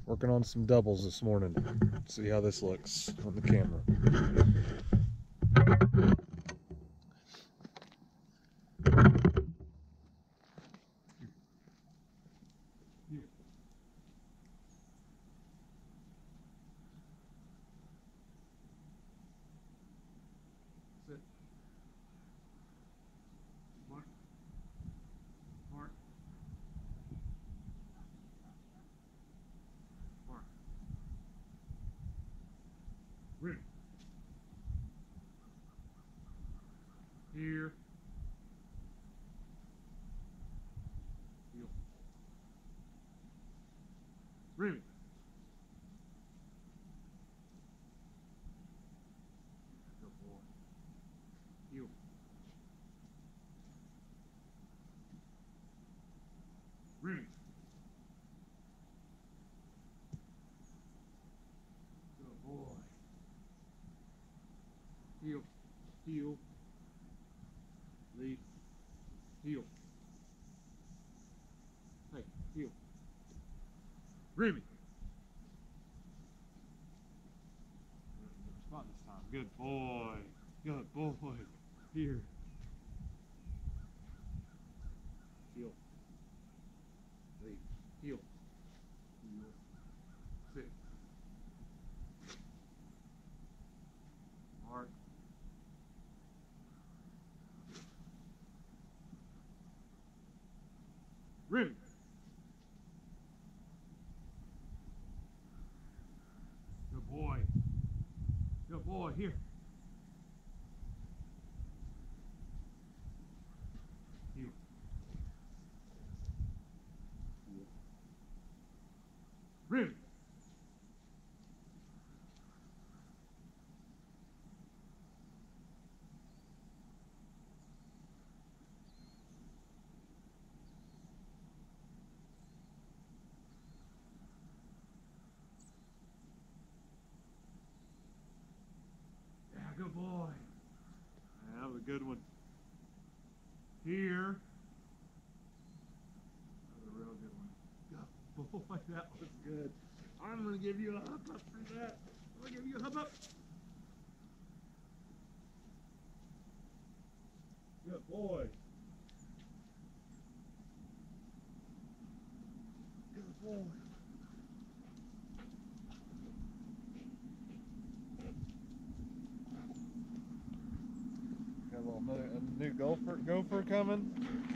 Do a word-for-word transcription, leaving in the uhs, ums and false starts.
Working on some doubles this morning. See how this looks on the camera. Sit. Mark. Mark. Mark. Remy. Here. Heel. Remy. Good boy. Heel. Remy. Good boy. Heel. Heel. Lead. Heel. Hey, heel. Remy. Spot this time. Good boy. Good boy. Here. Heel. Lead. Heel. Heel. Sit. Mark. Remy. Good boy. Good boy. Here. Heel. Heel. Remy. Yeah, good boy. Yeah, that was a good one. Here. That was a real good one. Good boy, that was good. I'm going to give you a hop up for that. I'm going to give you a hop up. Good boy. Good boy. Got a little new, a new gopher, gopher coming.